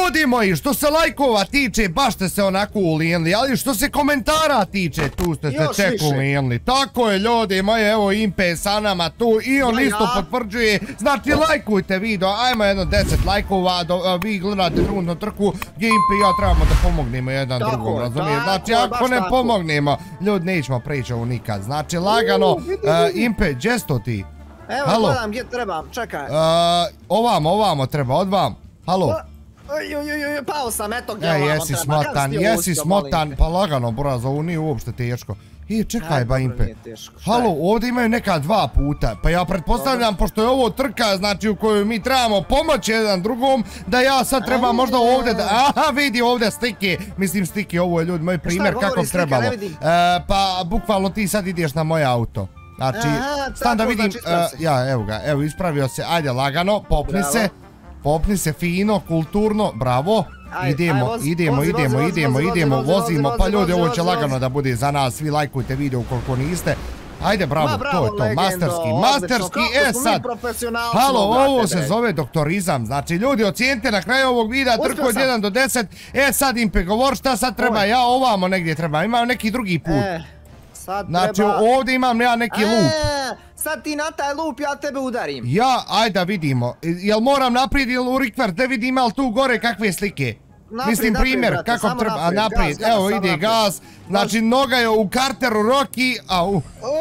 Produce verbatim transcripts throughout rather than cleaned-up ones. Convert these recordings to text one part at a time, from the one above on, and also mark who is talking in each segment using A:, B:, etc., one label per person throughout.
A: ljudi moji, što se lajkova tiče, baš ste se onako ulijenili, ali što se komentara tiče, tu ste se ček ulijenili. Tako je, ljudi moji, evo Impe je sa nama tu i on isto potvrđuje. Znači, lajkujte video, ajmo jedno deset lajkova, vi gledate trudnu trku, gdje Impe i ja trebamo da pomognemo jedan drugom, razumije? Znači, ako ne pomognemo, ljudi, nećemo preći ovo nikad. Znači, lagano, Impe, gdje sto ti?
B: Evo, gledam gdje trebam, čekaj.
A: Ovamo, ovamo treba, od vam. Halo.
B: Pao sam, eto gdje ovamo
A: treba. Jesi smotan, jesi smotan, pa lagano, buraz, ovo nije uopšte teško. I čekaj ba Impe. Halo, ovdje imaju neka dva puta, pa ja pretpostavljam, pošto je ovo trka, znači u kojoj mi trebamo pomoći jedan drugom, da ja sad trebam možda ovdje da... Aha, vidi ovdje stike, mislim stike, ovo je ljudi moj primjer kako trebalo. Pa, bukvalno ti sad ideš na moj auto. Znači, stan da vidim, ja, evo ga, evo, ispravio se, ajde, lagano, popni se, popni se, fino, kulturno, bravo, idemo, idemo, idemo, idemo, idemo, vozimo, pa ljudi, ovo će lagano da bude za nas, svi lajkujte video ukoliko niste, ajde, bravo, to je to, masterski, masterski, e sad, halo, ovo se zove doktorizam, znači, ljudi, ocijenite na kraju ovog videa, trku od jedan do deset, e sad Impe, govor šta sad treba, ja ovamo negdje treba, imam neki drugi put. Znači ovdje imam ja neki lup.
B: Sad ti na taj lup ja tebe udarim.
A: Ja, ajde da vidimo. Jel moram naprijed ili u rikver da vidim ima li tu gore kakve slike? Mislim primjer kako treba naprijed. Evo ide gas. Znači noga je u karteru Rocky. Au.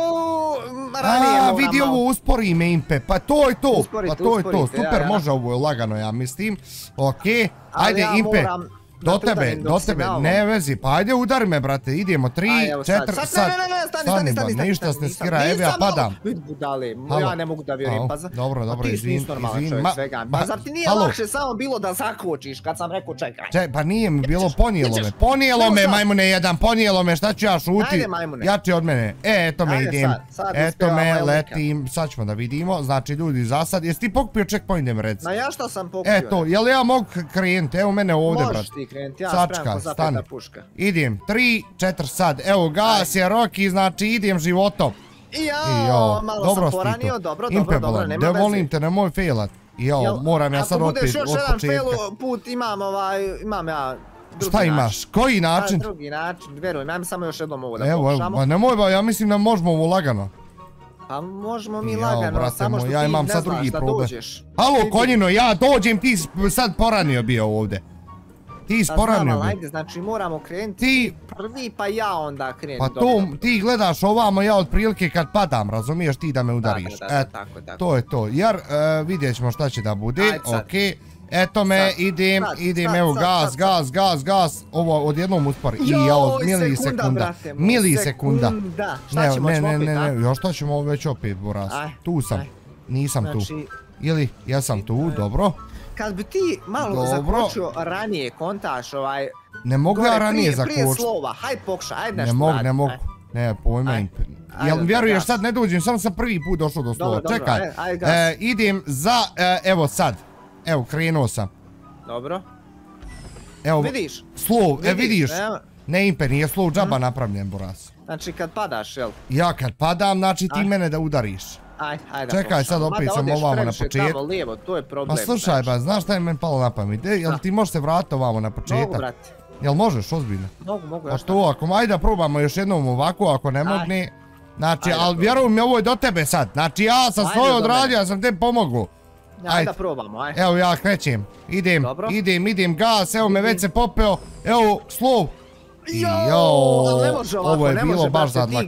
A: A vidi ovo uspori me Impe. Pa to je to. Pa to je to. Super može ovo lagano ja mislim. Okej. Ajde Impe. Do tebe, do tebe, ne vezi, pa ajde udari me brate, idemo, tri, četiri, sad, stani ba, ništa se ne skira, evo ja padam.
B: Vidi budale, ja ne mogu da vjerujem, pa
A: dobro, dobro, izvin, izvin,
B: pa zar ti nije lakše samo bilo da zakočiš kad sam rekao čekaj?
A: Čekaj, pa nije mi bilo, ponijelo me, ponijelo me majmune jedan, ponijelo me, šta ću ja šuti, jači od mene, e, eto me idem, eto me, letim, sad ćemo da vidimo, znači ljudi za sad, jesi ti pokupio checkpoint rec?
B: Ma ja što sam pokupio?
A: Eto, jel ja mogu krenuti, evo mene ovdje brate.
B: Sačka, stani,
A: idem, tri, četiri sad, evo gas je Rocky, znači idem životom.
B: Jao, malo sam poranio, dobro, dobro, dobro, nema veze.
A: Da volim te, nemoj failat. Jao, moram ja sad opet od početka.
B: Ako budeš još jedan fail put, imam ovaj, imam ja drugi način.
A: Šta imaš, koji način?
B: Drugi način, verujem, ja mi samo još jednom ovo da pokušamo.
A: Evo, nemoj ba, ja mislim da možemo ovo lagano.
B: Pa možemo mi lagano, samo što ti ne znaš da dođeš.
A: Halo, konjino, ja dođem, ti sad poranio bio ovdje. Ti sporanio bi.
B: Ajde, znači moramo krenuti prvi pa ja onda krenuti.
A: Pa to ti gledaš ovamo, ja otprilike kad padam, razumiješ ti da me udariš.
B: Tako, tako.
A: To je to, jer vidjet ćemo šta će da bude, okej. Eto me, idem, idem, evo gas, gas, gas, gas, ovo odjednom uspori.
B: Joj, milisekunda, brate,
A: milisekunda.
B: Šta ćemo, ćemo opet,
A: ne, ne, ne, još šta ćemo već opet, Boras. Tu sam, nisam tu. Ili, ja sam tu, dobro.
B: Kad bi ti malo zakočio ranije, kontaš ovaj...
A: Ne mogu ja ranije zakočiti.
B: Prije slova, hajde pokušaj, hajde nešto
A: radi. Ne mogu, ne mogu. Ne, pojma im. Jel vjeruješ sad ne dođem, samo sam prvi put došao do slova. Čekaj, idem za, evo sad. Evo, krenuo sam.
B: Dobro.
A: Evo,
B: vidiš?
A: Slov, e vidiš. Ne Impe, nije slov džaba napravljen, Boras.
B: Znači kad padaš, jel?
A: Ja kad padam, znači ti mene da udariš. Čekaj, sad opet sam ovamo na početak. Pa slušaj ba, znaš šta je meni palo na pamet? Jel ti možeš se vratiti ovamo na početak?
B: Mogu, brate.
A: Jel možeš, ozbiljno?
B: Mogu, mogu,
A: ja šta. Pa to, ako ajde da probamo još jednom ovako, ako ne mogne. Znači, ali vjeruj mi, ovo je do tebe sad. Znači, ja sam svoje odradio, ja sam tebi pomogu.
B: Ajde da probamo, ajde.
A: Evo ja krećem. Idem, idem, idem, gas, evo me već se popeo. Evo, slov.
B: Joooo,
A: ovo je bilo baš zadlak.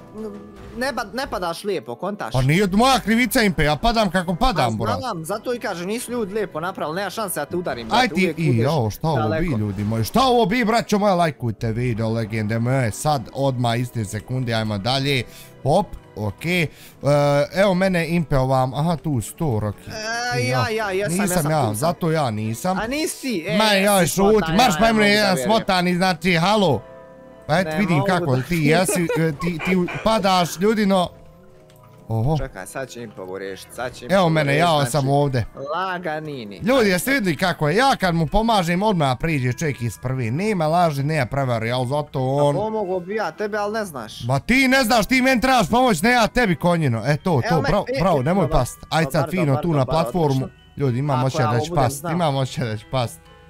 B: Ne padaš lijepo, kontaš.
A: Pa nije moja krivica Impe, ja padam kako padam, Boras.
B: Znam, zato i kažem, nisu ljudi lijepo napravili, nema šanse da te udarim.
A: Aj ti, i jao, šta ovo bi ljudi moji, šta ovo bi, braćo moja, lajkujte video, legende moje, sad odmah iste sekunde, ajmo dalje, hop, okej. Evo mene Impe ovam, aha tu sto Rocky.
B: Ja, ja, jesam, jesam.
A: Nisam ja, zato ja nisam.
B: A nisi, e,
A: Ma joj, šuti, marš pa imre jedan smotani, znači, halo. Pa eto vidim kako ti jesi, ti padaš ljudino. Oho.
B: Čekaj, sad će im povu riješiti, sad će im povu riješiti.
A: Evo mene, ja sam ovdje.
B: Laganini.
A: Ljudi, jeste vidjeli kako je, ja kad mu pomažem odmah priđe čovjek iz prvi. Nema laži, nema prevari, ali zato on...
B: A pomogu bi ja tebe, ali ne znaš.
A: Ma ti ne znaš, ti meni trebaš pomoć, ne ja tebi konjino. E to, to, bravo, nemoj past. Ajde sad fino tu na platformu. Ljudi, imam očaj da će past, imam očaj da će past.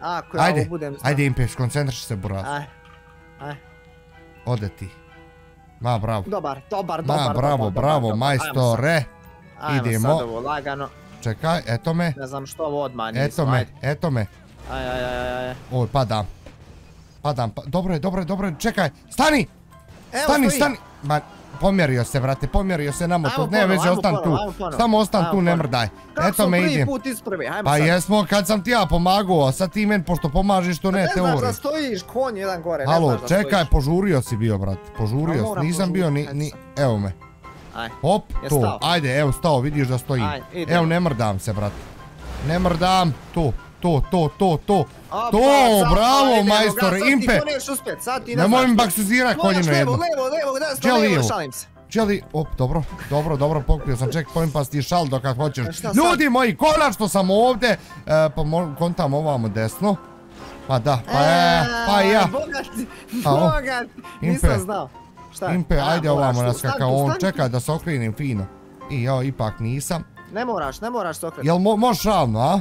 B: Ako ja ovo budem...
A: Ajde Impe, skoncentriši se buraz.
B: Aj, aj.
A: Ode ti. Ma, bravo.
B: Dobar, dobar, dobar.
A: Ma, bravo, bravo, majstore. Idemo.
B: Ajmo sad ovo lagano.
A: Čekaj, eto me.
B: Ne znam što ovo odmah nismo,
A: Eto me, eto me.
B: Aj, aj, aj, aj.
A: Oj, padam. Padam, dobro je, dobro je, dobro je, čekaj, stani! Stani, stani! Ma, pomjerio se, vrate, pomjerio se na motor, ne veze, ostan tu. Samo ostan tu, ne mrdaj. Eto me, idem.
B: Kako su prvi put isprvi, hajmo
A: sad.
B: Pa
A: jesmo, kad sam ti ja pomagao, sad ti men, pošto pomažiš, to ne te uri.
B: Ne znaš da stojiš, konj jedan gore, ne
A: znaš
B: da
A: stojiš. Halo, čekaj, požurio si bio, brat, požurio si, nisam bio ni, evo me. Hop, to, ajde, evo stao, vidiš da stojim. Evo, ne mrdam se, brat. Ne mrdam, to. To, to, to, to. To, bravo, majstore, Impe. Nemoj mi baksuzirat konjinu jednu.
B: Levo, levo, levo, levo, šalim se.
A: Čeli, op, dobro, dobro, dobro, pokrio sam checkpoint pa si šal dok kad hoćeš. Ljudi moji, konačno sam ovdje, pa kontam ovamo desno. Pa da, pa ja, pa ja.
B: Bogat, bogat, nisam znao.
A: Impe, ajde ovamo naskaka, on čekaj da se okrenim fino. I ja ipak nisam.
B: Ne moraš, ne moraš se okrenuti.
A: Jel možeš ravno, a?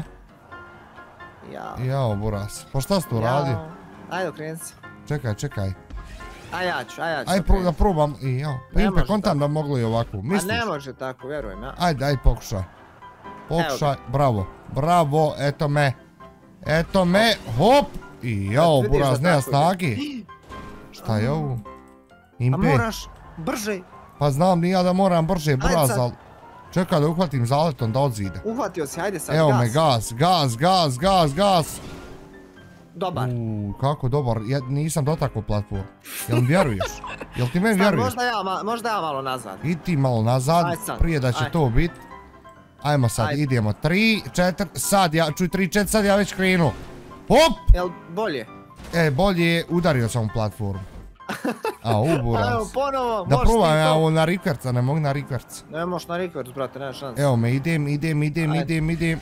B: Jao.
A: Jao, buras. Pa šta si tu radio?
B: Ajde, okreni se.
A: Čekaj, čekaj.
B: Aj ja ću, aj ja ću.
A: Aj da probam, i jao. Pa Impe, kontam da moglo i ovako, misliš?
B: A ne može tako, vjerujem ja.
A: Ajde, ajde, pokušaj. Pokušaj, bravo, bravo, eto me. Eto me, hop. I jao, buras, nema snagi. Šta je ovo? Impe.
B: A moraš brže.
A: Pa znam ni ja da moram brže, buras, ali... Čekaj da uhvatim zaletom da odzide.
B: Uhvatio si, hajde sad, gas.
A: Evo me, gas, gas, gas, gas, gas.
B: Dobar.
A: Uuu, kako dobar, nisam dotakao platformu. Jel mi vjeruješ? Jel ti meni vjeruješ?
B: Možda ja malo nazad.
A: I ti malo nazad, prije da će to bit. Ajmo sad, idemo, tri, četiri, sad ja, čuj, tri, četiri, sad ja već krenu. Hop!
B: Jel bolje?
A: E, bolje, udario sam u platformu. A, uburaz.
B: Evo, ponovo,
A: da probam ja ovo na rikverca, ne mogu na rikverc.
B: Ne možeš na rikverc, brate, nema šanse.
A: Evo me, idem, idem, idem, idem, idem.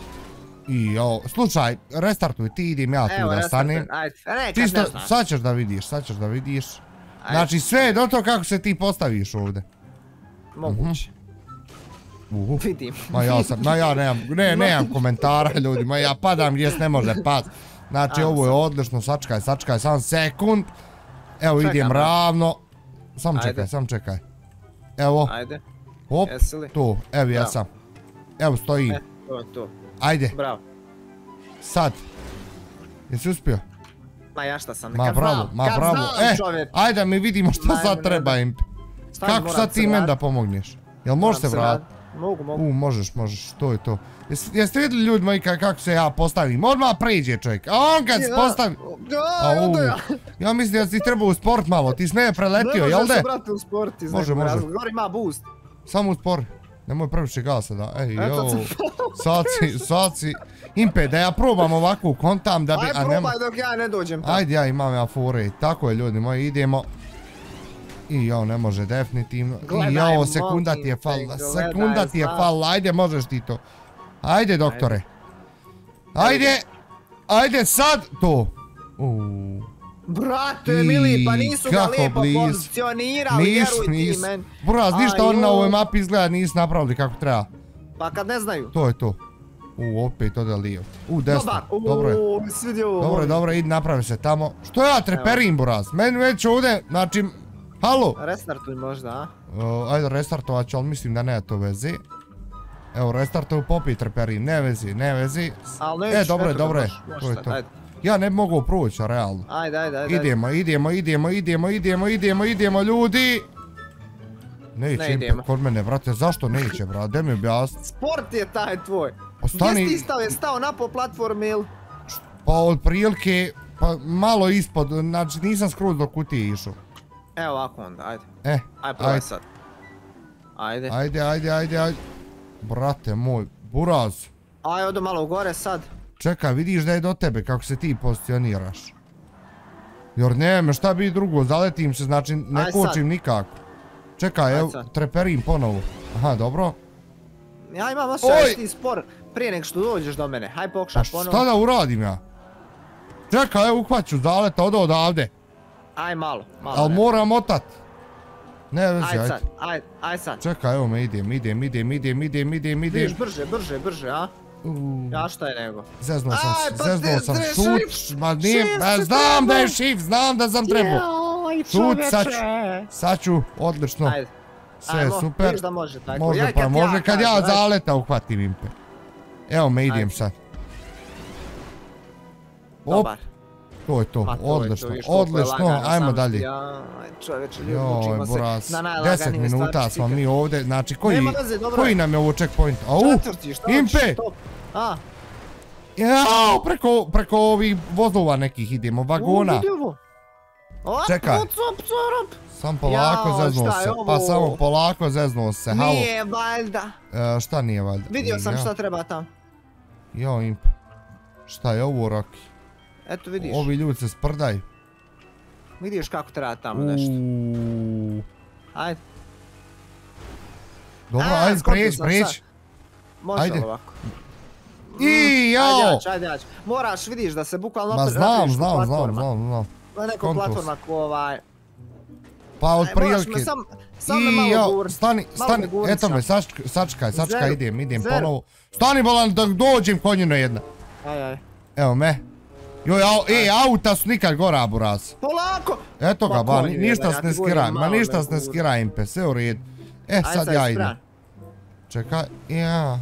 A: I jo, slučaj, restartuj, ti idem ja tu da stanem. Čisto, sad ćeš da vidiš, sad ćeš da vidiš. Znači sve je do to kako se ti postaviš ovdje.
B: Moguće. Vidim.
A: Ma ja sam, ma ja nemam, ne, nemam komentara ljudi, ma ja padam gdje se ne može pad. Znači ovo je odlično, sačkaj, sačkaj, sam sekund. Evo idem ravno. Sam čekaj, sam čekaj. Evo.
B: Ajde.
A: Hop, tu, evo ja sam. Evo stojim.
B: E, to je to.
A: Ajde.
B: Bravo.
A: Sad. Jesi uspio?
B: Ma ja šta sam,
A: kad znam, ma bravo. E, ajde mi vidimo što sad treba im. Kako sad ti men da pomogneš? Jel možeš se vratiti?
B: Mogu, mogu.
A: U, možeš, možeš, to je to. Jeste vidjeli ljudi moji kako se ja postavim? Odmah pređe čovjek, a on kad se postavi... Ja mislim da si treba u sport malo, ti si ne preletio, jel de?
B: Ne može se brate u sport iz nekog razloga, gori ima boost.
A: Samo u sport, nemoj previše gasa da, ej jo, sad si, sad si... Impe, da ja probam ovako kontam da bi...
B: Aj probaj dok ja ne dođem tamo.
A: Ajde ja imam ja fore, tako je ljudi moji, idemo. I jao, ne može definitivno. I jao, sekunda ti je falila, sekunda ti je falila, ajde možeš ti to. Ajde doktore. Ajde, ajde sad to.
B: Brate mili, pa nisu ga lijepo pozicionirali, vjeruj ti men.
A: Buraz, ništa oni na ovoj mapi izgleda nisu napravili kako treba.
B: Pa kad ne znaju.
A: To je to. U, opet ode lijevo. U, desno, dobro je. Dobro je, dobro je, idi napravi se tamo. Što ja treperim, Buraz? Meni već ovdje, znači... Halo?
B: Restartuj možda, a?
A: Ajde restartovat ću, ali mislim da nema to veze. Evo, restartuj popi treperim, ne vezi, ne vezi. E, dobro je, dobro je. To je to. Ja ne bi mogao proći, realno.
B: Ajde, ajde, ajde.
A: Idemo, idemo, idemo, idemo, idemo, idemo, idemo, ljudi! Neće im kod mene, brate, zašto neće, brate, gdje mi objasni?
B: Sport je taj tvoj. Gdje si ti stao, je stao na po platformi ili?
A: Pa od prilike, pa malo ispod, znači nisam skroz do kutije išao.
B: Evo ovako onda, ajde.
A: E,
B: ajde. Probaj sad. Ajde.
A: Ajde, ajde, ajde, ajde. Brate moj, Buraz.
B: Ajde, odo malo gore sad.
A: Čekaj, vidiš da je do tebe kako se ti pozicioniraš. Jer nema šta bi drugo, zaletim se, znači ne kočim nikako. Čekaj, evo, treperim ponovo. Aha, dobro.
B: Ja imam osjećaj ti spor prije nek što dođeš do mene. Hajde pokušaj ponovo.
A: Šta da uradim ja? Čekaj, evo uhvaću zaleta, odo odavde.
B: Aj malo, malo.
A: Ali moram otat. Ne vezi,
B: ajde. Aj sad, aj, aj sad.
A: Čekaj, evo me idem, idem, idem, idem, idem, idem, idem.
B: Vidiš brže, brže, brže, a? Ja šta je nego?
A: Zeznuo sam, zeznuo sam, šut, ma nije, znam da je shift, znam da sam trebao. Šut, sad ću, sad ću, odlično. Sve je super.
B: Vidiš da može tako.
A: Može pa može kad ja zaleta uhvatim impe. Evo me idem sad.
B: Dobar.
A: To je to, odlično, odlično, ajmo dalje.
B: Čovječe,
A: ljudi, mučimo se na najlaganije stvari. deset minuta smo mi ovdje, znači koji nam je ovo checkpoint? Au, impe! Jao, preko ovih vozova nekih idemo, vagona. Čekaj. Sam polako zeznuo se, pa samo polako zeznuo se, halo.
B: Nije valjda.
A: Šta nije valjda?
B: Vidio sam šta treba tam.
A: Jo, impe. Šta je ovo, Roki?
B: Eto vidiš.
A: Ovi ljudi se sprdaju.
B: Vidiš kako treba tamo nešto. Ajde.
A: Dobro, ajde prijeć, prijeć.
B: Može ovako.
A: I jao!
B: Ajde jač, ajde jač. Moraš, vidiš da se bukvalno
A: opet
B: napraviš
A: platforma. Ma znam, znam, znam, znam.
B: Na neko platforma ko ovaj...
A: Pa od prilike.
B: Sam me malo gurni.
A: Stani, stani, eto me, sačkaj, sačkaj, idem, idem ponovo. Stani bolan da dođem konjino jedna.
B: Aj, aj.
A: Evo me. Joj, ej, auta su nikad gora, buraz.
B: Polako!
A: Eto ga, ba, ništa se ne skiraj, ma ništa se ne skiraj, impe, sve u redu. E, sad ja idem. Čekaj, ja.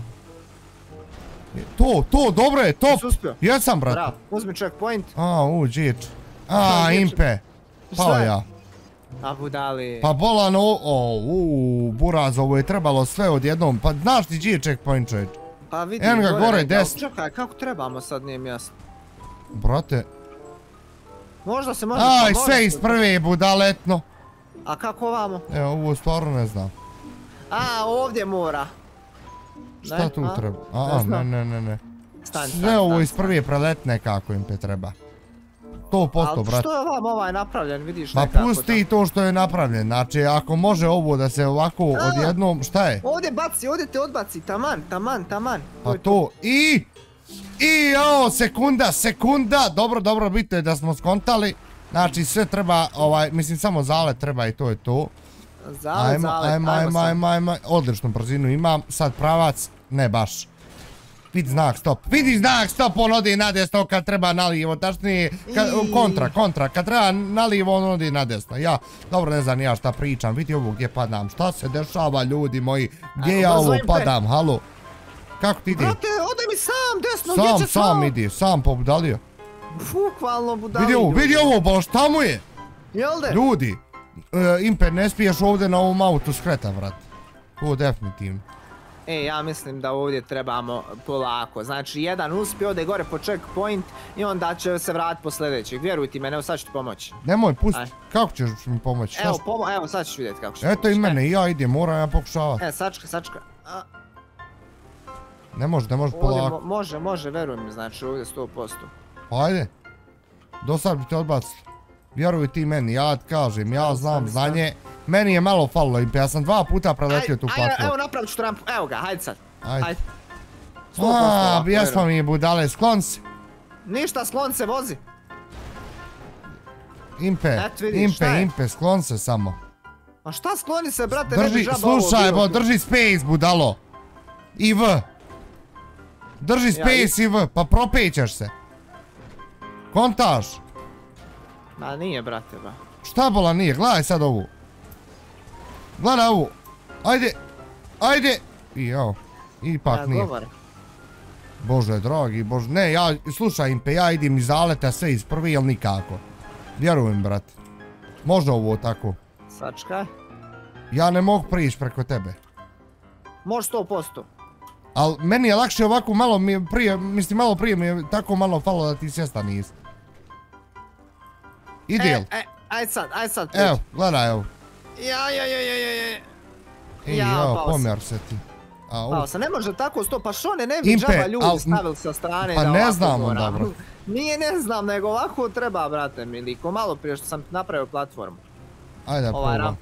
A: To, to, dobro je, top. Jesam, brate.
B: Bravo, uzmi checkpoint.
A: A, u, džič. A, impe. Pao ja.
B: A, budali.
A: Pa bolan, o, u, buraz, ovo je trebalo sve odjednom. Pa znaš ti gdje je checkpoint, čovječ?
B: Pa vidim,
A: en ga gore, desno.
B: Čekaj, kako trebamo sad, nije mi jasno.
A: Brate.
B: Možda se može...
A: Aj, sve iz prve budaletno.
B: A kako ovamo?
A: Evo, ovo stvarno ne znam.
B: A, ovdje mora.
A: Šta tu treba? A, ne, ne, ne, ne. Sve ovo iz prve preletne kako im te treba. sto posto, brate.
B: Ali što je ovam ovaj napravljen, vidiš nekako?
A: Pa pusti to što je napravljen, znači ako može ovo da se ovako odjednom, šta je?
B: Ovdje baci, ovdje te odbaci, taman, taman, taman.
A: Pa to, i... I o, sekunda, sekunda, dobro, dobro, bitno je da smo skontali. Znači sve treba, ovaj, mislim samo zalet treba i to je to.
B: Zalet, zalet,
A: ajmo, ajmo, ajmo, ajmo, odličnu brzinu imam, sad pravac, ne baš. Vidi znak stop, vidi znak stop, on odi na desno kad treba nalijevo, tačnije, kontra, kontra, kad treba nalijevo on odi na desno, ja, dobro ne znam ja šta pričam, vidi ovo gdje padam, šta se dešava ljudi moji, gdje ja ovo padam, halo. Kako ti ide?
B: Brate, ode mi sam desno, gdje će
A: sam? Sam, sam ide, sam pobudalio.
B: Bukvalno budalio.
A: Vidi ovo, vidi ovo, boš šta mu je?
B: Jel de?
A: Ljudi, Imper, ne spiješ ovdje na ovom autu skreta, vrat. To definitivno.
B: E, ja mislim da ovdje trebamo polako. Znači, jedan uspije, ode gore po checkpoint i onda će se vratiti po sljedećeg. Vjeruj ti mene, evo sad ću ti pomoći.
A: Nemoj, pusti. Kako ćeš mi pomoći?
B: Evo, sad ćeš vidjeti kako ću pomoći.
A: Eto i mene, ja idem, moram ja pokušavati.
B: E, sačka, sačka.
A: Ne može, ne može polako.
B: Može, može, veruj mi, znači ovdje sto posto.
A: Pa ajde. Do sad bi te odbacili. Vjeruj ti meni, ja ti kažem, ja znam znanje. Meni je malo falilo, ja sam dva puta preletio tu platformu.
B: Evo napravit ću tu rampu, evo ga, hajde sad.
A: Ajde. Aaa, jesmo mi budale, sklon se.
B: Ništa, sklon se, vozi.
A: Impe, impe, impe, sklon se samo.
B: A šta skloni se, brate, ne bi žaba
A: ovo bilo. Slušaj, bo, drži space, budalo. I V. Drži space i V, pa propećaš se. Kontaš.
B: Ma nije, brate, ba.
A: Šta bola nije, gledaj sad ovu. Gledaj ovu. Ajde, ajde. I jao, ipak nije. Bože, dragi, bože. Ne, ja, slušaj Impe, ja idem iz zaleta sve iz prvi, jel nikako. Vjerujem, brate. Može ovo tako.
B: Sačkaj.
A: Ja ne mogu prići preko tebe.
B: Može sto posto.
A: Ali meni je lakše ovako malo mi je prije, mislim malo prije mi je tako malo falo da ti sjesta nisi. Idel.
B: E, e, aj sad, aj sad.
A: Evo, gledaj evo.
B: Ja, ja, ja, ja, ja, ja.
A: I evo, pomjer se ti.
B: Pao se, ne može tako sto, pa što ne, ne bi džaba ljudi stavili sa strane da ovako
A: moram. Pa ne znam onda, bro.
B: Nije ne znam, nego ovako treba, brate miliko, malo prije što sam napravio platformu.
A: Ajde, probam.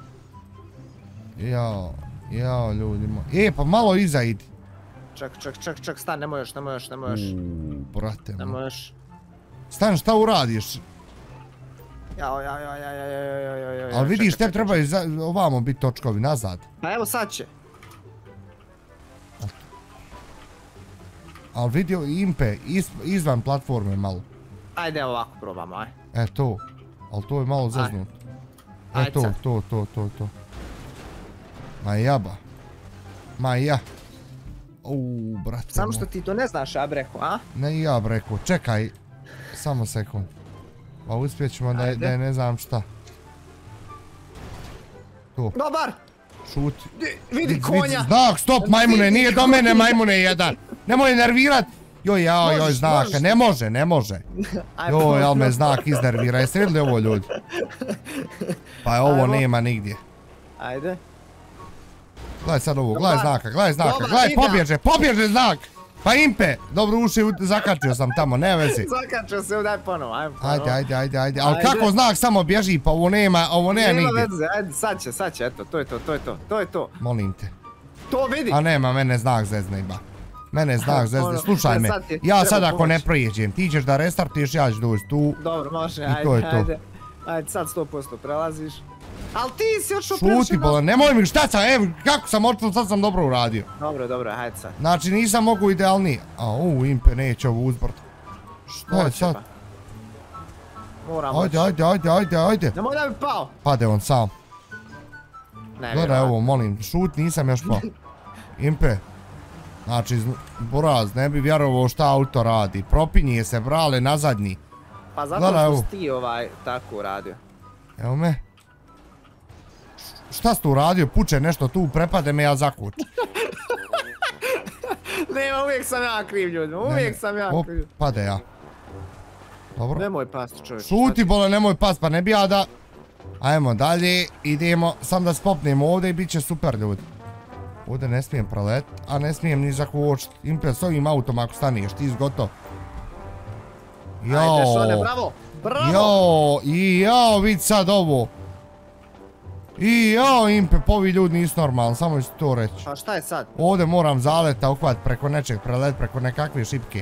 A: Jao, jao ljudi moji. E, pa malo iza idi.
B: Ček, ček, ček, ček, stan, nemoj još, nemoj još, nemoj još.
A: Uuu, brate moj.
B: Nemoj još.
A: Stan, šta uradiš?
B: Jao, jao, jao, jao, jao, jao, jao, jao.
A: Ali vidiš, tebi trebaju ovamo biti točkovi, nazad.
B: Pa evo sad će.
A: Ali vidio Impe, izvan platforme malo.
B: Ajde ovako probamo, aj.
A: E to, ali to je malo zaznuto. E to, to, to, to, to. Ma jaba. Ma ja. Uuu, brate.
B: Samo što ti to ne znaš, ja breko, a?
A: Ne ja breko, čekaj. Samo sekund. Pa uspjet ćemo da je ne znam šta. To.
B: Dobar!
A: Šuti.
B: Vidi konja!
A: Znak, stop majmune, nije do mene majmune jedan. Nemoj nervirat. Joj, jao, joj, znaka, ne može, ne može. Joj, ali me znak iznervira, jeste vidjeli ovo ljudi? Pa ovo nema nigdje.
B: Ajde.
A: Gledaj sad ovo, gledaj znaka, gledaj znaka, gledaj, pobježe, pobježe znak! Pa Impe, dobro uši, zakačio sam tamo, ne vezi.
B: Zakačio se, daj ponovo, ajmo ponovo.
A: Ajde, ajde, ajde, ajde, ali kako znak samo bježi, pa ovo nema, ovo nema nigdje.
B: Nema veze, ajde, sad će, sad će, eto, to je to, to je to, to je to.
A: Molim te.
B: To vidi!
A: A nema, mene znak zezne ba. Mene znak zezne, slušaj me, ja sad ako ne prijeđem, ti ćeš da restartuješ, ja ću doći tu.
B: Dobro, može, ajde, ajde. Ajde, sad sto posto prelaziš. Al ti si očeo previše...
A: Šuti bolan, nemoj mi, šta sam, evo, kako sam očeo, sad sam dobro uradio.
B: Dobro, dobro, hajde sad.
A: Znači nisam mogu idealnije. A u, Impe neće ovo uzbrt. Šta je sad?
B: Moram moći.
A: Ajde, ajde, ajde, ajde, ajde.
B: Nemoj da bi pao.
A: Pade on sam.
B: Ne,
A: gledaj ovo, molim, šut, nisam još pao. Impe. Znači, buraz, ne bi vjerovao šta auto radi. Propinje se, brale, na zadnji.
B: Pa zato što si ti ovaj tako uradio.
A: Evo me. Šta si tu uradio? Puče nešto tu, prepade me, ja zakučem.
B: Nema, uvijek sam ja kriv ljudima, uvijek sam ja kriv.
A: Pade ja. Dobro.
B: Nemoj pasti čovječ.
A: Šuti bole, nemoj past, pa ne bi ja da... Ajmo dalje, idemo, sam da spopnemo ovdje i bit će super ljudi. Ovdje ne smijem prolet, a ne smijem ni zakočiti. Impe, s ovim autom ako staniješ, ti izgotovo.
B: Ajde Šone, bravo, bravo!
A: Jao, i jao, vid sad ovo. I jao, Impe, povi ljudi nisu normalni, samo ću to reći.
B: Pa šta je sad?
A: Ovdje moram zaleta uhvat preko nečeg, prelet preko nekakve šipke.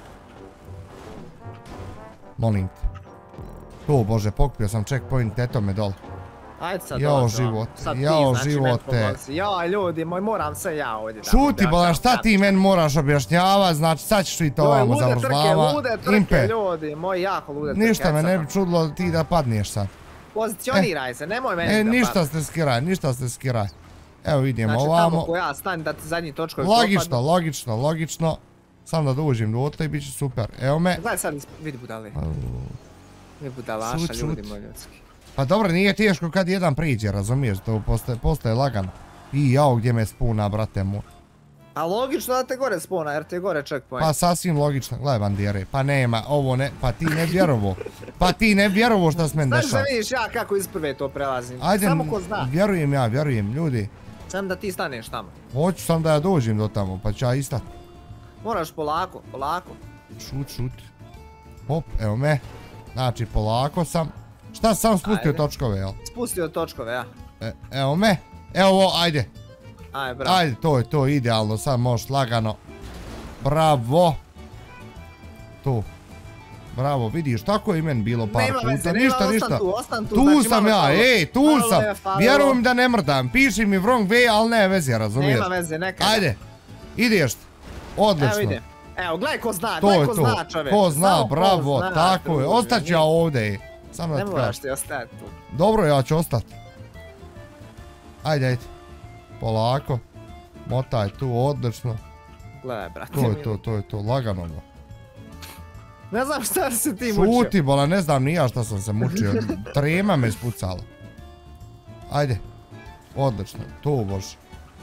A: Molim te. To, bože, pokupio sam checkpoint, eto me dole.
B: Ajde sad
A: jao život, jao živote.
B: Jao ljudi moj, moram se ja ovdje da
A: šuti bolan, šta ti meni moraš objašnjava, znači sad ćeš i to ovamo zavrzlava.
B: Lude trke ljudi, moj jako lude trke.
A: Ništa me ne bi čudilo ti da padniješ sad.
B: Pozicioniraj se, nemoj meni da padne.
A: E, ništa ste skiraj, ništa ste skiraj. Evo vidimo ovamo.
B: Znači tamo ko ja stani da ti zadnji točkovi popadnu.
A: Logično, logično, logično. Sam da dođem do otle i bit će super. Evo me.
B: Gledaj sad, vidi budale. Vidi budalaša ljudi moj ljudski.
A: Pa dobro, nije teško kad jedan priđe, razumiješ, to postaje lagano. I jao, gdje me spuna, brate mu.
B: A logično da te gore spuna, jer te gore checkpoint.
A: Pa sasvim logično, gledaj bandijere, pa nema, ovo ne, pa ti ne vjerovo. Pa ti ne vjerovo šta s meni dešava.
B: Znaš da vidiš ja kako iz prve to prelazim,
A: ajde,
B: samo ko zna.
A: Vjerujem ja, vjerujem, ljudi.
B: Sam da ti staneš tamo.
A: Hoću sam da ja dođem do tamo, pa ću ja istat.
B: Moraš polako, polako.
A: Šut, šut. Hop, evo me. Znači, polako sam. Šta sam spustio točkove, jel?
B: Spustio točkove, ja.
A: Evo me. Evo ovo, ajde.
B: Ajde, bravo.
A: Ajde, to je to, idealno, sad možeš lagano. Bravo. Tu. Bravo, vidiš, tako je i meni bilo par puta. Ništa, ništa. Tu sam ja, ej, tu sam. Vjerujem da ne mrdam. Piši mi wrong way, ali ne veze, razumiješ?
B: Nema veze, nekada.
A: Ajde. Ideš. Odlično.
B: Evo ide. Evo, gledaj ko zna, gledaj ko zna čovjek.
A: Ko zna, bravo, tako je. Ostaću ja ovdje.
B: Ne moraš ti ostati tu.
A: Dobro, ja ću ostati. Ajde, ajde. Polako. Motaj tu, odlično.
B: Gledaj, brate.
A: To je to, to je to, lagano.
B: Ne znam šta se ti mučio.
A: Šuti, bola, ne znam ni ja šta sam se mučio. Trema me spucala. Ajde. Odlično, to bože.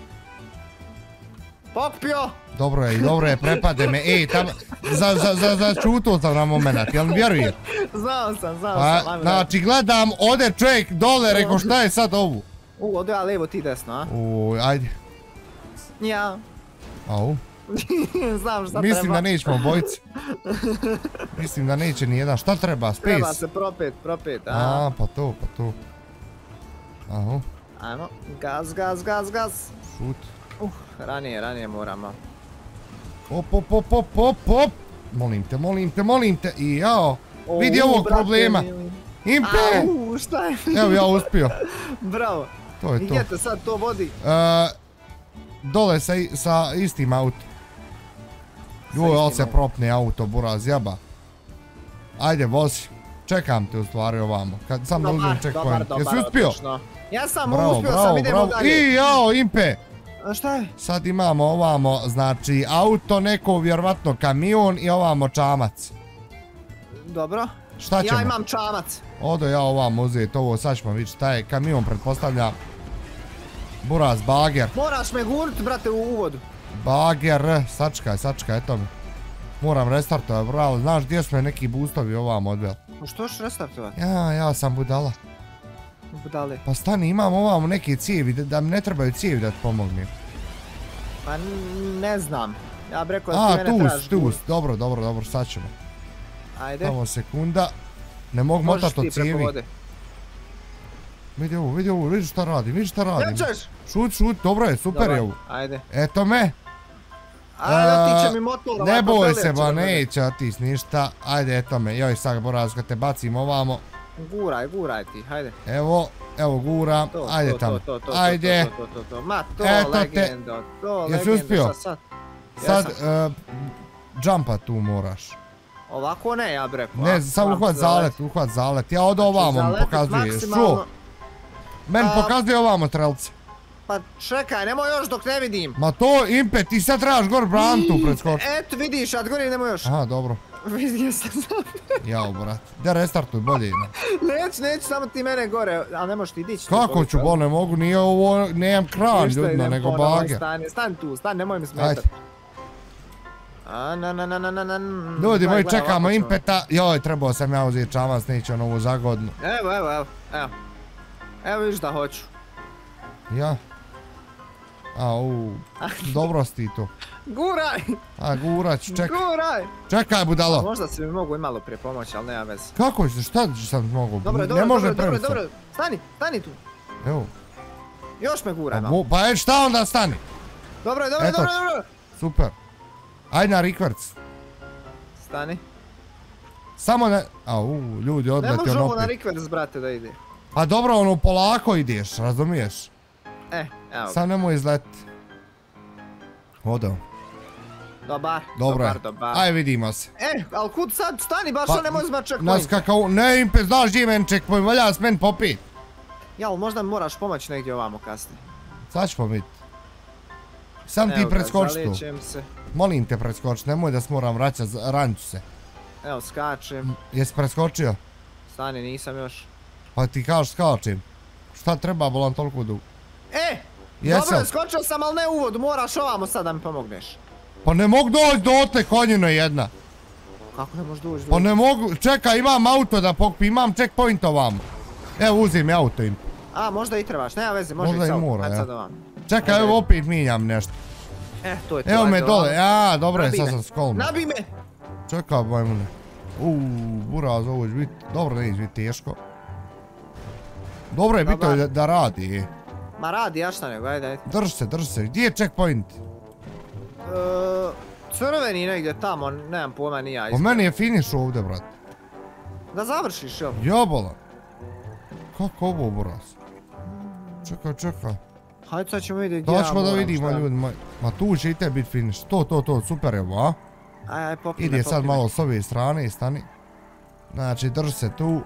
B: Pokupio!
A: Dobro je, dobro je, prepade me, ej, tam, začutao sam na moment, jel mi vjerujem?
B: Znao sam, znao sam.
A: Znači, gledam, ode čovjek dole, reko šta je sad ovu?
B: U, ode ja levo, ti desno, a?
A: Uj, ajde.
B: Ja.
A: Au.
B: Znam šta treba.
A: Mislim da nećemo bojici. Mislim da neće nijedan, šta treba, space?
B: Treba se propet, propet, a?
A: A, pa to, pa to. Ahu.
B: Ajmo, gaz, gaz, gaz, gaz.
A: Šut.
B: Uh, ranije, ranije moramo.
A: Op, op, op, op, op, op. Molim te, molim te, molim te. I jao, vidi ovog problema. Impe!
B: Au, šta je?
A: Evo ja uspio.
B: Bravo.
A: To je to.
B: I gdje te sad to vodi?
A: Dole sa istim autom. Joj, ali se propne auto, buraz jeba. Ajde, vozi. Čekam te u stvari ovamo. Kad sam da uzmem checkpoint. Jesi uspio?
B: Ja sam uspio, sam idemo dalje.
A: I jao, Impe.
B: A šta je?
A: Sad imamo ovamo, znači, auto, neko vjerovatno kamion i ovamo čamac.
B: Dobro.
A: Šta ćemo?
B: Ja imam čamac.
A: Odo ja ovamo uzeti ovo, sad ćemo vidjeti šta je kamion, pretpostavlja. Buraz, bager.
B: Moraš me gurnut, brate, u uvodu.
A: Bager, sačkaj, sačkaj, eto mi. Moram restartovati, bravo, znaš gdje su me neki boostovi ovamo odveli.
B: Što ćeš restartovati?
A: Ja, ja sam budala.
B: Budale.
A: Pa stani, imam ovamo neke cijevi, da mi ne trebaju cijevi da ti pomognem.
B: Pa ne znam. Ja bi rekao da ti mene trebaš gurnut.
A: A, tu, tu, dobro, dobro, dobro, sad ćemo.
B: Ajde.
A: Samo sekunda. Ne mogu motat od cijevi. Vidi ovo, vidi ovo, vidi šta radim, vidi šta radim.
B: Nećeš!
A: Šut, šut, dobro je, super je ovo.
B: Ajde.
A: Eto me.
B: Ajde, otiće mi motor.
A: Ne boj se, ba neće otis ništa. Ajde, eto me, joj sad Boraz, kad te bacim ovamo.
B: Guraj, guraj ti, hajde.
A: Evo, evo guram, ajde tamo. Ajde.
B: Ma to legendo, to legendo.
A: Jesi uspio? Sad, jumpa tu moraš.
B: Ovako ne, ja bi rekao.
A: Ne, samo uhvat zalet, uhvat zalet. Ja od ovamo mi pokazuješ. Čuo? Meni pokazuje ovamo trelce.
B: Pa čekaj, nemoj još dok ne vidim.
A: Ma to, Impe, ti sad trebaš gor brantu preskočiti.
B: Eto vidiš, ja gorim nemoj još.
A: Aha, dobro.
B: Vidio sam sam.
A: Jao, brat. Da restartuj, bolje ima.
B: Neć, neć, samo ti mene gore, ali ne možeš ti dići.
A: Kako ću, bo ne mogu, nije ovo, nemam kran ljudno, nego bage.
B: Stani tu, stani, nemoj mi smetati.
A: Ljudi moji, čekamo Impeta. Joj, trebao sam ja uzeti čamac, neće on ovu zagodnu.
B: Evo, evo, evo, evo. Evo vidiš da hoću.
A: Ja? A, uu, dobro si ti to.
B: Guraj!
A: A, gurat ću, čekaj.
B: Guraj!
A: Čekaj, budalo.
B: Možda si mi mogu i malo prije pomoći, ali nema veze.
A: Kako ću, šta ću sam mogu?
B: Dobro, dobro, dobro, dobro, dobro. Stani, stani tu.
A: Evo.
B: Još me guraj malo.
A: Pa e, šta onda stani?
B: Dobro, dobro, dobro, dobro.
A: Super. Ajde na rikvrc.
B: Stani.
A: Samo ne... Au, ljudi, odleti on opet.
B: Ne može ovo na rikvrc, brate, da ide.
A: Pa dobro, ono, polako ideš, razumiješ?
B: E, evo.
A: Sam nemoj izletiti. Odao.
B: Dobar,
A: dobar, dobar. Aj, vidimo se.
B: E, ali kud sad stani, baš on nemoj uzmat checkpoint.
A: Naskakao, ne Impe, znaš gdje je meni checkpoint, valja s meni popit.
B: Ja, ali možda mi moraš pomoći negdje ovamo kasnije.
A: Sad ćemo vidjeti. Sam ti preskoči tu. Molim te preskoči, nemoj da se moram vraćat, ranću se.
B: Evo, skačem.
A: Jesi preskočio?
B: Stani, nisam još.
A: Pa ti kažeš skačem. Šta treba, bolan toliko dugo?
B: E! Dobro je, skočio sam, ali ne u uvodu, moraš ovamo sad da mi pomogneš.
A: Pa ne mogu doći do otle konjino jedna.
B: Kako ne možeš doći do...
A: Pa ne mogu, čekaj, imam auto da pokpi, imam checkpoint ovamo. Evo, uzim mi auto im.
B: A, možda i trebaš, nema veze, može i sad.
A: Možda i mora, ja. Čekaj, evo opet minjam nešto.
B: Eh, to je to.
A: Evo me dole, ja, dobro je, sad sam skolno.
B: Nabij me!
A: Čekaj, bajmune. Uuu, buraz, ovo će biti, dobro neće biti teško. Dobro je biti da radi.
B: Ma radi, ja šta nego, ajde, ajde.
A: Drž se, drž se, gdje je checkpoint?
B: Crveni negdje tamo, nemam pojma, ni ja izgleda.
A: Po meni je finish ovdje, brat.
B: Da završiš, jel?
A: Jobola. Kako ovo, buraz? Čekaj, čekaj.
B: Hajde sad ćemo vidjeti gdje ja moram šta.
A: Da ćemo da vidimo, ljudi moji. Ma tu će i te biti finish. To, to, to, super je ovo, a?
B: Aj, aj, popni me, popni me.
A: Ide sad malo s ove strane, stani. Znači, drž se tu.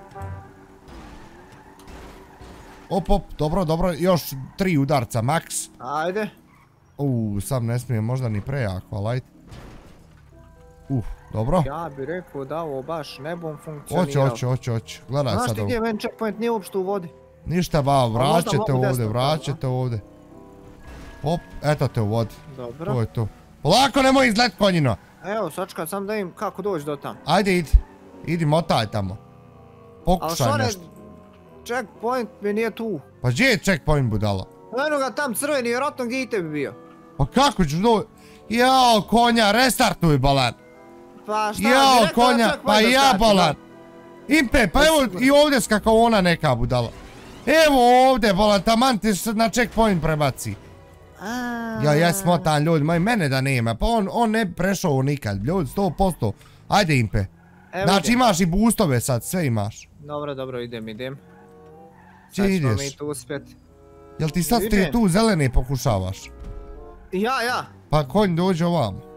A: Op, op, dobro, dobro, još tri udarca, max.
B: Ajde.
A: Uuu, sam ne smijem možda ni prejako, ali ajde. Uf, dobro.
B: Ja bi rekao da ovo baš ne bom funkcionirao.
A: Oće, oće, oće, oće, gledaj sad ovo.
B: Znaš ti gdje meni checkpoint nije uopšte u vodi?
A: Ništa ba, vraćate ovdje, vraćate ovdje. Op, eto te u vodi.
B: Dobro.
A: To je to. Polako nemoj izlet konjino.
B: Evo, sačekaj, sam da im kako doći do tam.
A: Ajde, idi. Idi, motaj tamo. Pokušaj nešto.
B: Checkpoint mi nije tu.
A: Pa gdje je checkpoint, budala?
B: Eno ga tam crveni, vjerojatno gdje i tebi bio.
A: Pa kako ću do... Jao, konja, restartuj, balan.
B: Pa šta,
A: jao, konja, pa ja, balan. Impe, pa evo i ovdje skakao ona neka budala. Evo ovdje, balan, taman ti se na checkpoint prebaci. Ja, ja smotan, ljudi, moj mene da nema, pa on, on ne prešao nikad, ljudi, sto posto. Ajde, Impe. Znači imaš i boostove sad, sve imaš.
B: Dobro, dobro, idem, idem.
A: Gdje ideš?
B: Sad ćemo mi tu uspjet.
A: Jel ti sad ti tu zelene pokušavaš?
B: Ja, ja.
A: Pa konj dođe ovamo.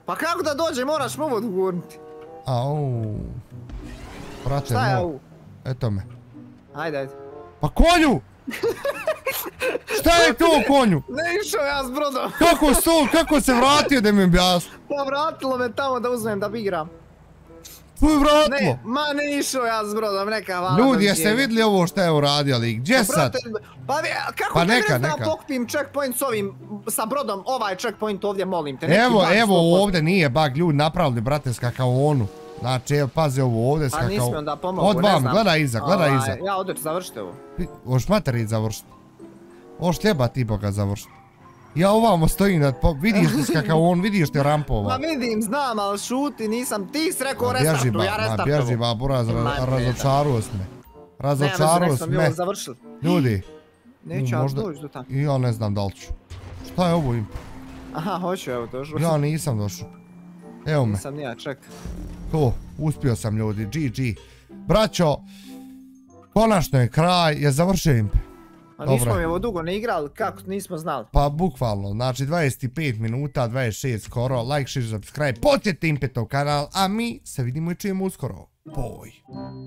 B: Pa kako da dođe, moraš me ovo odgurniti.
A: Au. Brate,
B: Šta je
A: no.
B: au?
A: Eto me.
B: Ajde, ajde.
A: Pa konju! Šta je to konju?
B: Ne išao ja s brodom.
A: Kako sto, kako se vratio da mi objasni?
B: Pa vratilo me tamo da uzmem da igram.
A: To je vratilo.
B: Ne, ma ne išao ja s brodom, neka vala.
A: Ljudi, jeste vidjeli ovo što je uradio lik? Gdje sad?
B: Pa kako
A: Pa
B: te
A: neka,
B: ne znam
A: neka.
B: pokupim checkpoint s ovim, sa brodom, ovaj checkpoint ovdje, molim te.
A: Evo, evo ovdje nije bug, ljudi napravili, brate, skakaonu. Znači, evo, pazi ovo ovdje skakao.
B: A nisi mi onda pomogao,
A: Od
B: ne
A: vam,
B: znam.
A: gledaj iza, gledaj
B: Ovaj,
A: iza.
B: Ja odeš, završite ovo.
A: Oš materit završiti. Oš ljeba ti boga završiti. Ja ovamo stojim, da po, vidiš ti skakaon, vidiš ti rampova.
B: Ma vidim, znam, ali šuti, nisam, ti si rekao
A: Bježi
B: restartu,
A: ba,
B: ja
A: ma
B: restartovo.
A: bježi ba, buraz,
B: Ma,
A: ra-
B: ne,
A: razočaruo si me.
B: Ne,
A: Razočaruo
B: već
A: si
B: smo mi ovo
A: me.
B: završili.
A: Ljudi.
B: Neću ja
A: možda-
B: doći do tamo.
A: I ja ne znam da li ću. Šta je ovo im?
B: Aha, hoću, evo, došlo.
A: Ja nisam došao. Evo me.
B: Nisam ni ja, ček.
A: To, uspio sam ljudi, G G. Braćo, konačno je kraj, je završio imp.
B: A
A: Dobro.
B: nismo mi ovo dugo ne igrali, kako nismo znali.
A: Pa bukvalno, znači dvadeset pet minuta, dvadeset šest skoro, like, share, subscribe, posjetite Impetov kanal, a mi se vidimo i čujemo uskoro. Boj.